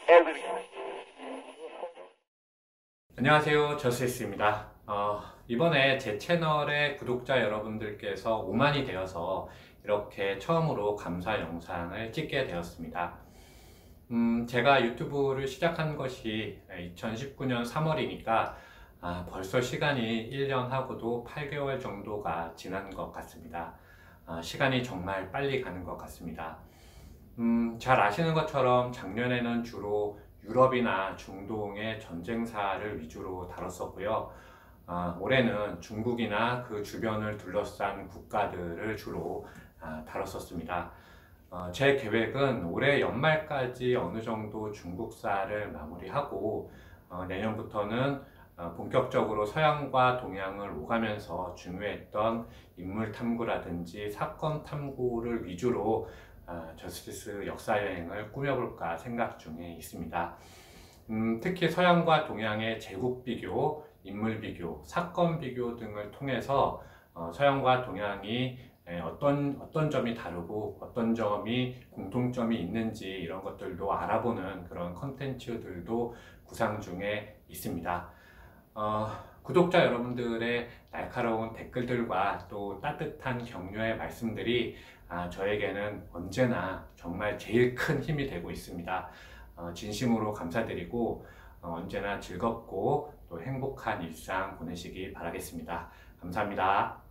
안녕하세요, 저스티스입니다. 이번에 제 채널의 구독자 여러분들께서 5만이 되어서 이렇게 처음으로 감사 영상을 찍게 되었습니다. 제가 유튜브를 시작한 것이 2019년 3월이니까 벌써 시간이 1년하고도 8개월 정도가 지난 것 같습니다. 시간이 정말 빨리 가는 것 같습니다. 잘 아시는 것처럼 작년에는 주로 유럽이나 중동의 전쟁사를 위주로 다뤘었고요. 올해는 중국이나 그 주변을 둘러싼 국가들을 주로 다뤘었습니다. 제 계획은 올해 연말까지 어느 정도 중국사를 마무리하고 내년부터는 본격적으로 서양과 동양을 오가면서 중요했던 인물 탐구라든지 사건 탐구를 위주로 저스티스 역사여행을 꾸며볼까 생각 중에 있습니다. 특히 서양과 동양의 제국 비교, 인물 비교, 사건 비교 등을 통해서 서양과 동양이 어떤 점이 다르고 어떤 점이 공통점이 있는지 이런 것들도 알아보는 그런 컨텐츠들도 구상 중에 있습니다. 구독자 여러분들의 날카로운 댓글들과 또 따뜻한 격려의 말씀들이 저에게는 언제나 정말 제일 큰 힘이 되고 있습니다. 진심으로 감사드리고 언제나 즐겁고 또 행복한 일상 보내시기 바라겠습니다. 감사합니다.